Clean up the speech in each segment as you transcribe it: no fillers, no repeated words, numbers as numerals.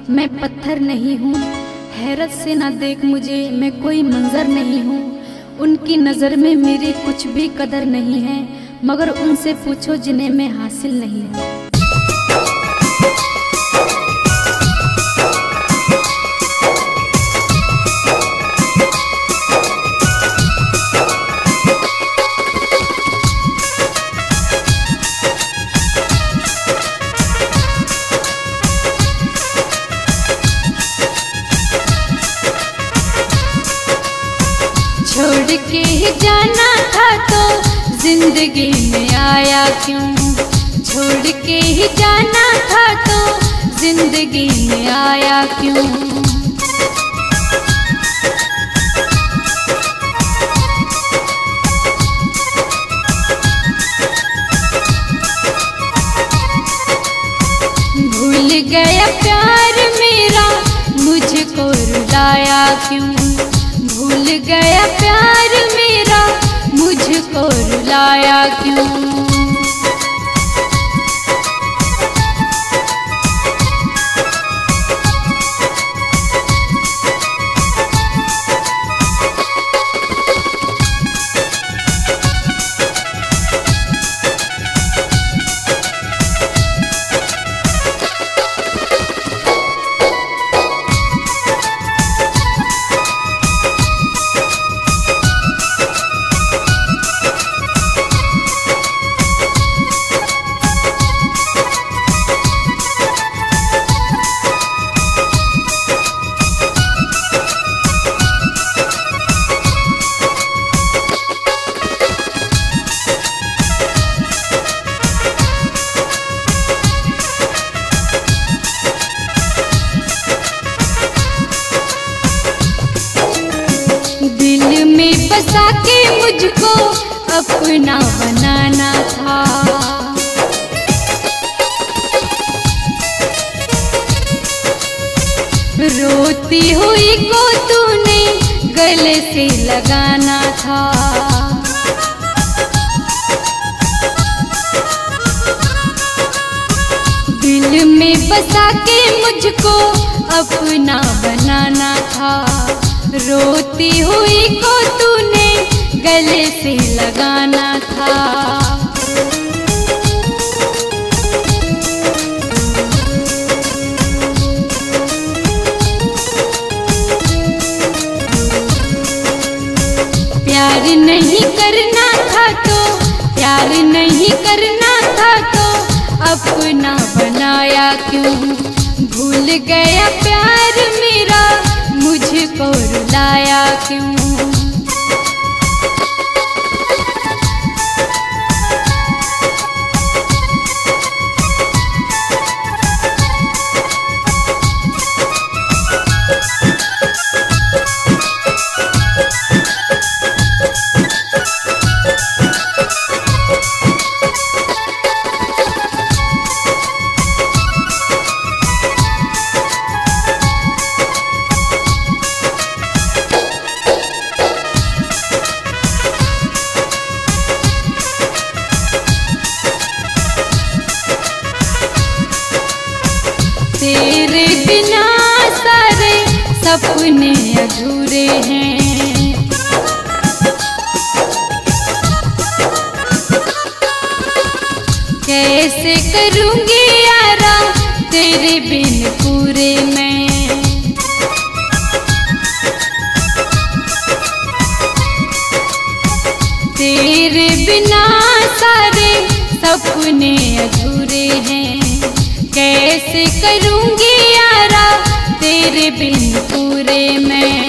मैं पत्थर नहीं हूँ। हैरत से ना देख मुझे, मैं कोई मंजर नहीं हूँ। उनकी नज़र में मेरी कुछ भी कदर नहीं है, मगर उनसे पूछो जिन्हें मैं हासिल नहीं हूँ। छोड़ के ही जाना था तो जिंदगी में आया क्यों? छोड़ के ही जाना था तो जिंदगी में आया क्यों? भूल गया प्यार मेरा, मुझको रुलाया क्यों? भूल गया प्यार मेरा, मुझको रुलाया क्यों? बसा के मुझको अपना बनाना था, रोती हुई को तूने गले से लगाना था। दिल में बसा के मुझको अपना बनाना था, रोती हुई को तूने गले से लगाना था। प्यार नहीं करना था तो, प्यार नहीं करना था तो अपना बनाया क्यों? भूल गया प्यार मेरा, मुझको रुलाया क्यों? तेरे बिना सारे सपने अधूरे हैं, कैसे करूँगी यारा तेरे बिन पूरे मैं? तेरे बिना सारे सपने अधूरे हैं, कैसे करूँगी यारा तेरे बिन पूरे मैं?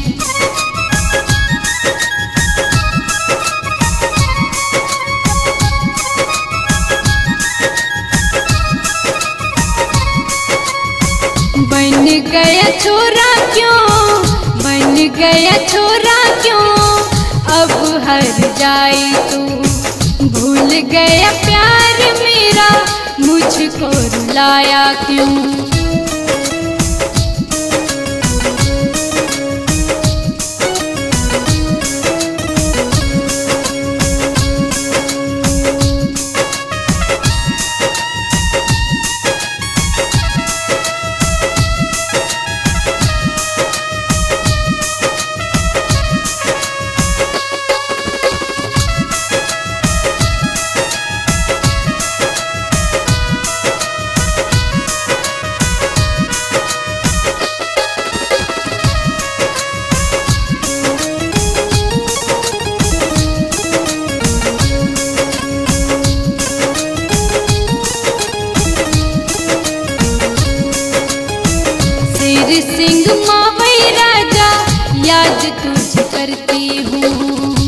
बन गया छोरा क्यों, बन गया छोरा क्यों? अब हर जाए तू, भूल गया प्यार मेरा, मुझको रुलाया क्यों? शेर सिंह मावई राजा याद तुझे करती हूँ।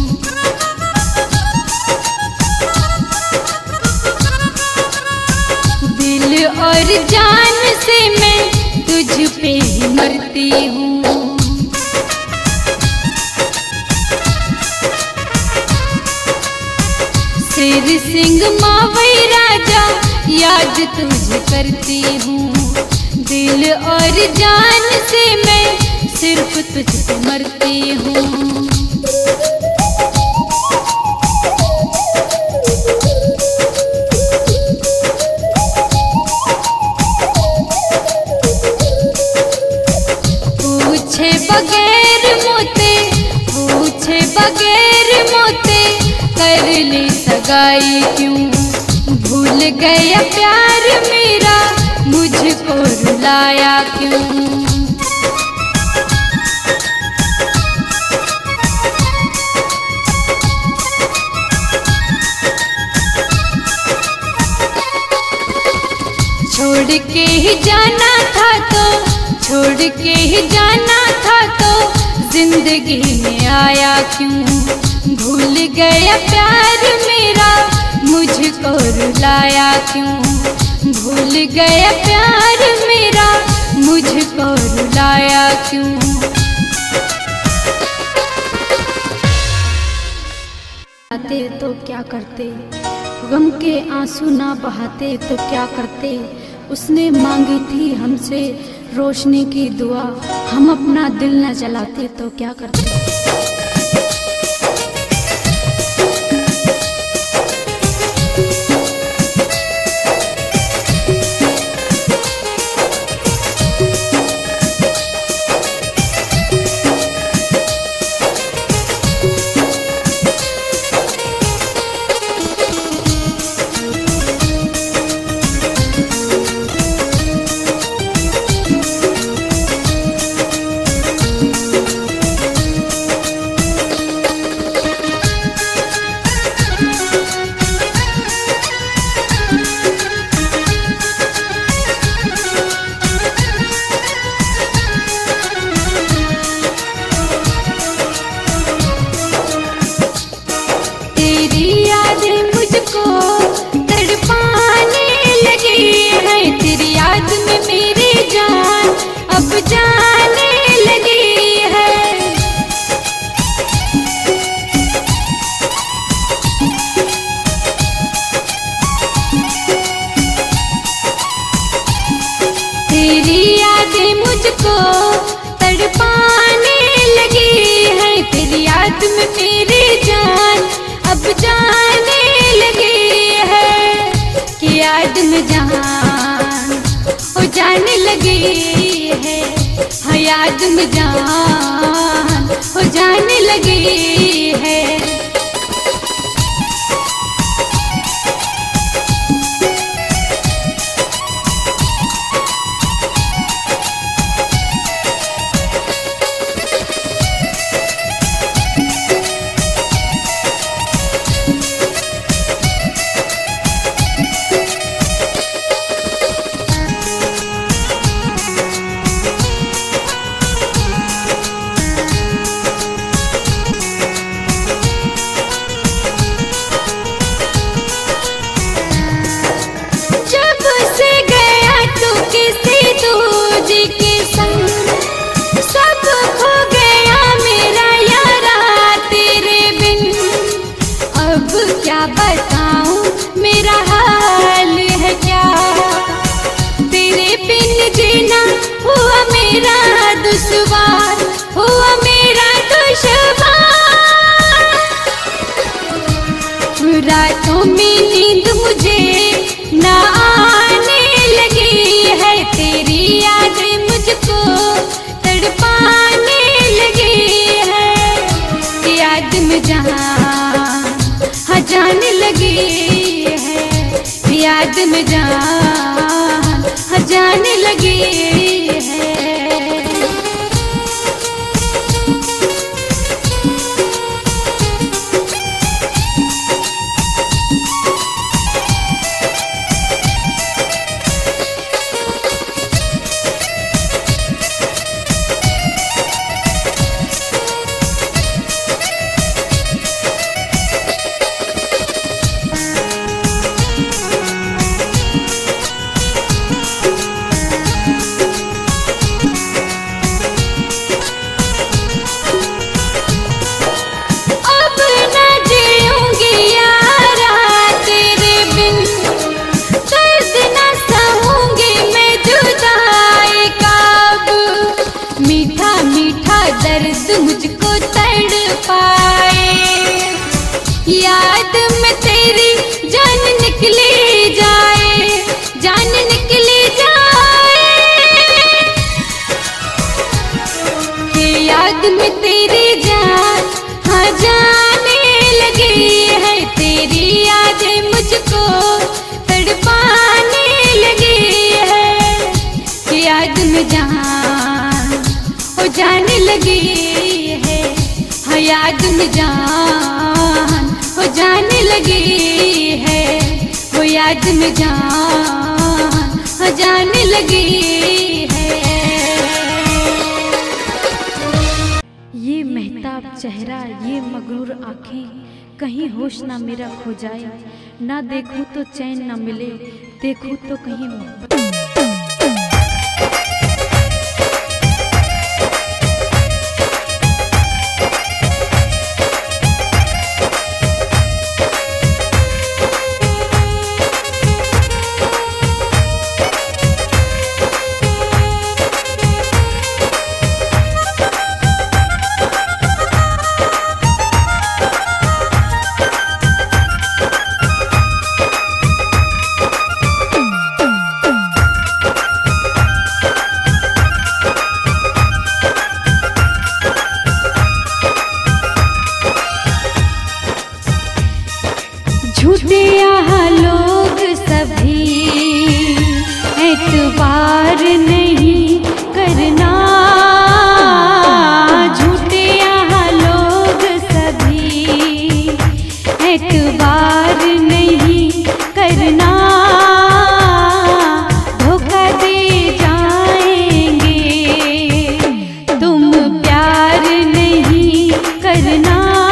दिल और जान से मैं तुझ पे ही मरती हूँ। शेर सिंह मावई राजा याद तुझे करती हूँ। दिल और जान से मैं सिर्फ तुझ पे मरती हूँ। पूछे बगैर मोते कर ली सगाई क्यों। भूल गया प्यार मेरा मुझको रुलाया क्यों। छोड़ के ही जाना था तो जिंदगी में आया क्यों। भूल गया प्यार मेरा मुझको रुलाया क्यों। भूल गया प्यार मेरा मुझको रुलाया क्यों। आते तो क्या करते, गम के आंसू ना बहाते तो क्या करते। उसने मांगी थी हमसे रोशनी की दुआ, हम अपना दिल न जलाते तो क्या करते। तड़पाने लगी है। तेरी याद में मेरी जान अब जाने लगी है। कि याद में जान हो जाने लगी है। हाँ याद में जान हो जाने लगी है। बताऊं मेरा हाल है क्या। तेरे बिन जीना हुआ मेरा दुश्वार, हुआ मेरा दुश्वार। रातों में नींद मुझे ना आने लगी है। तेरी यादें मुझको तड़पाने लगी है। याद में जहाँ जाने लगी है। याद में जान जाने लगी है। याद में जान हो जाने लगी है, हो याद में जान हो जाने लगी है, हो याद में जान हो जाने लगी है। ये महताब चेहरा, ये मगरूर आँखें, कहीं होश ना मेरा खो जाए, ना देखूं तो चैन ना मिले, देखूं तो कहीं मोहब्बत। झूठे यहाँ लोग सभी एतबार नहीं करना, झूठे यहाँ लोग सभी एतबार नहीं करना, धोखा दे जाएंगे तुम प्यार नहीं करना।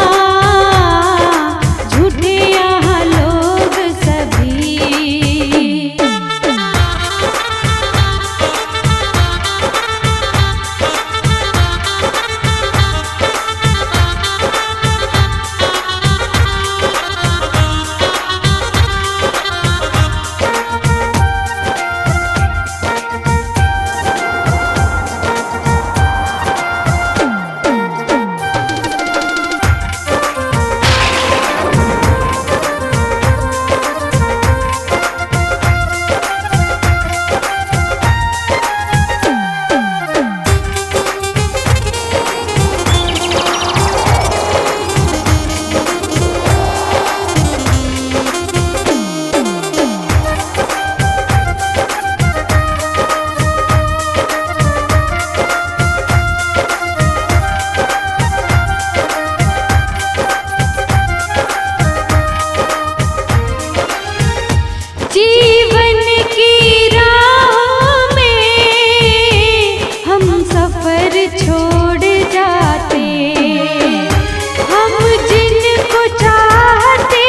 जीवन की राह में हम सफर छोड़ जाते, हम जिनको चाहते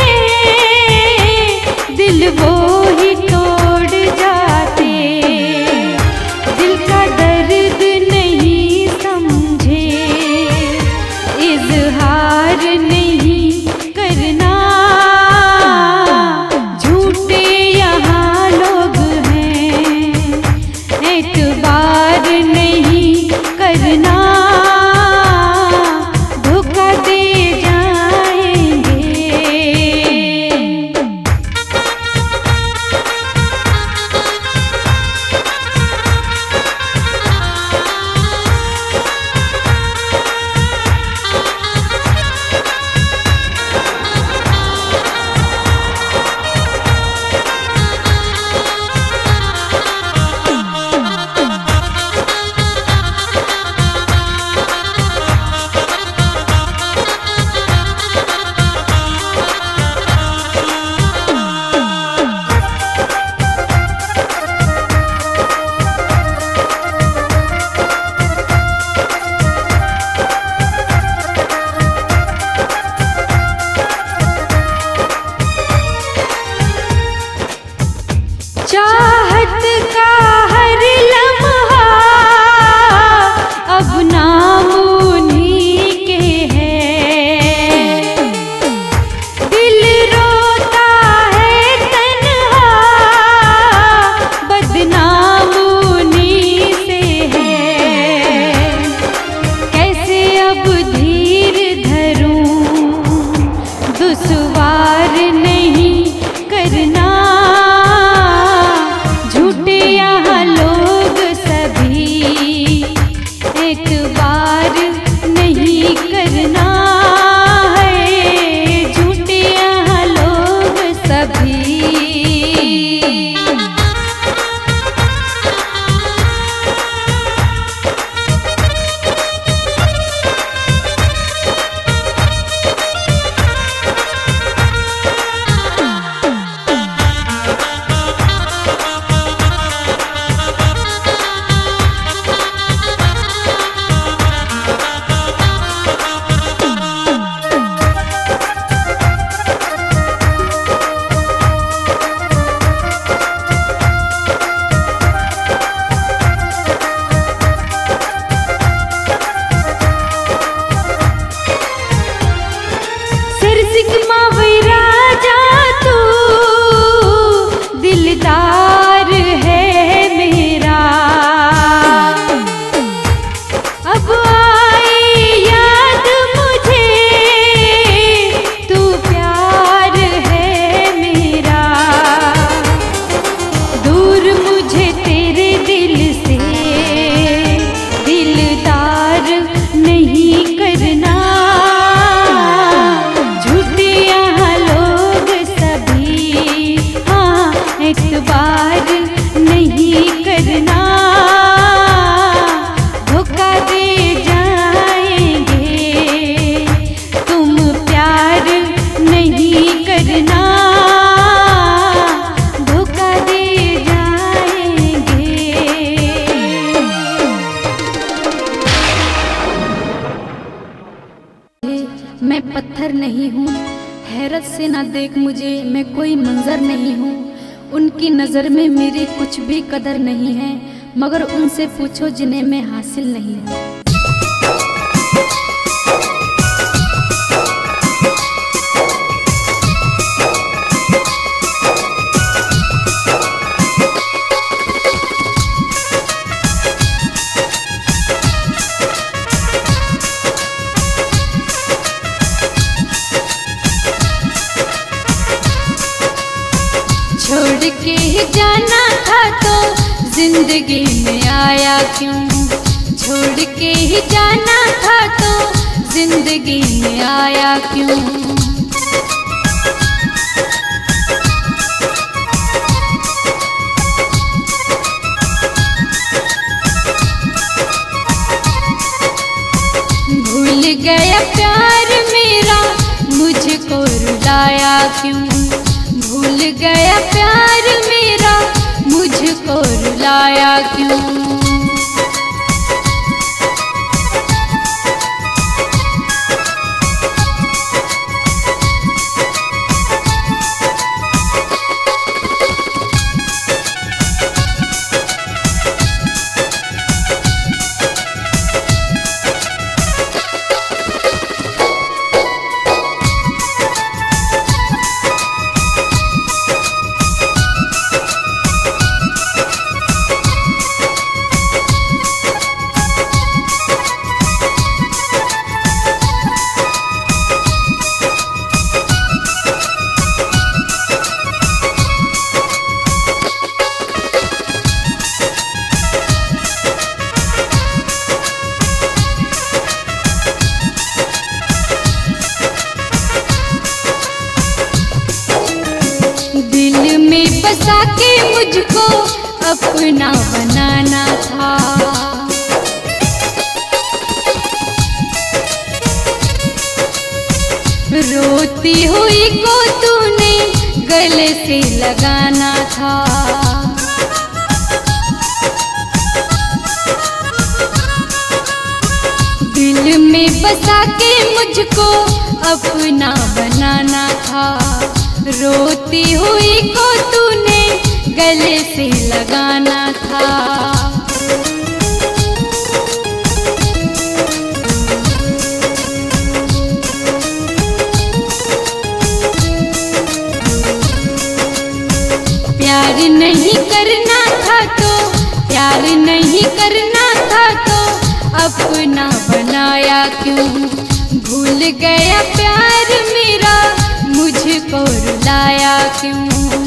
हैं दिल वो ही तोड़ जाते, दिल का दर्द नहीं समझे इजहार नहीं करना। एतबार नहीं करना, धोखा दे जाएंगे। पत्थर नहीं हूँ। हैरत से ना देख मुझे, मैं कोई मंजर नहीं हूँ। उनकी नज़र में मेरी कुछ भी कदर नहीं है, मगर उनसे पूछो जिन्हें मैं हासिल नहीं हूँ। छोड़ के जाना था तो जिंदगी में आया क्यों? छोड़ के ही जाना था तो जिंदगी में आया क्यों? भूल गया प्यार मेरा, मुझको रुलाया क्यों? भूल गया प्यार मेरा, मुझको रुलाया क्यों? बसा के मुझको अपना बनाना था, रोती हुई को तूने गले से लगाना था। दिल में बसा के मुझको अपना बनाना था, रोती हुई को तूने गले से लगाना था। प्यार नहीं करना था तो, प्यार नहीं करना था तो अपना बनाया क्यों? भूल गया प्यार मेरा, मुझको रुलाया क्यों?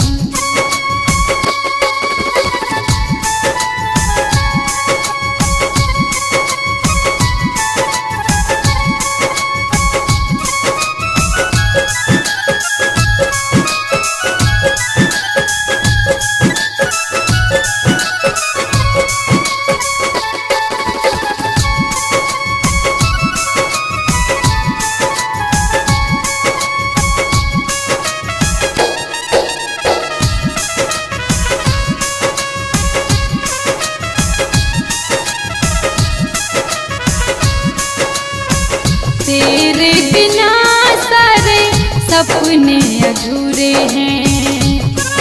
तेरे बिना सारे सपने अधूरे हैं,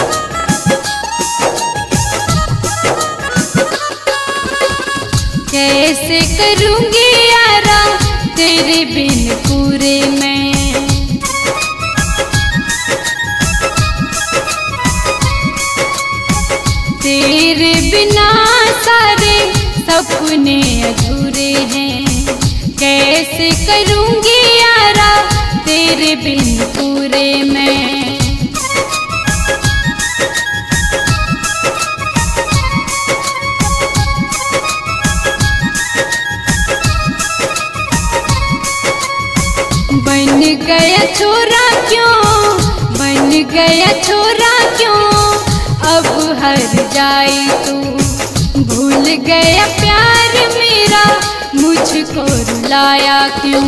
कैसे करूँगी यारा तेरे बिन पूरे मैं? तेरे बिना सारे सपने अधूरे हैं, कैसे करूँगी यारा तेरे बिन पूरे मैं? बन गया छोरा क्यों, बन गया छोरा क्यों? अब हर जाई तू, भूल गया प्यार मेरा, मुझको रुलाया क्यों?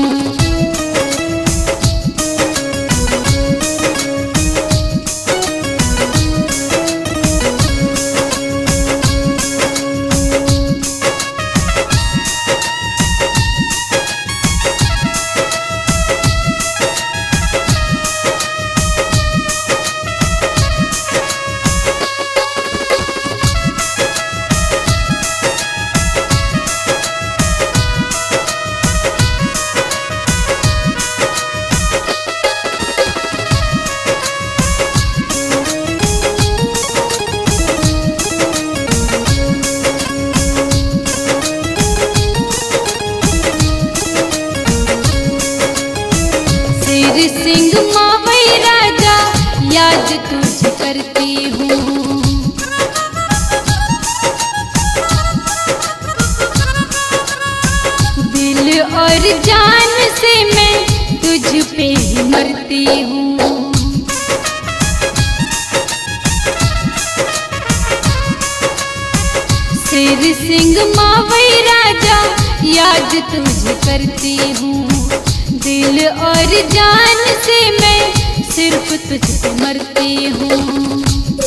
और जान से मैं तुझ पे ही मरती हूँ। शेर सिंह मावई राजा याद तुझे करती हूँ। दिल और जान से मैं सिर्फ तुझ पे मरती हूँ।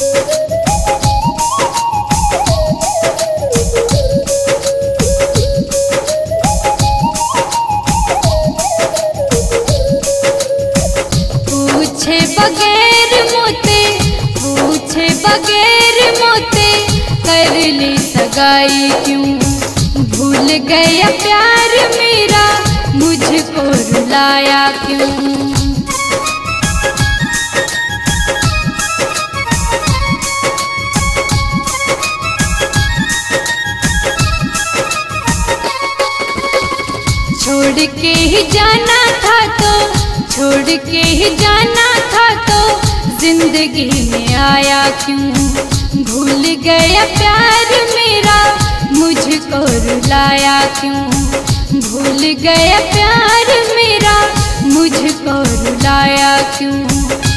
पूछे बगैर मोते कर ले सगाई क्यों। भूल गया प्यार मेरा मुझको रुलाया क्यों। छोड़ के ही जाना था तो जिंदगी में आया क्यों। भूल गया प्यार मेरा मुझको रुलाया क्यों। भूल गया प्यार मेरा मुझको रुलाया क्यों।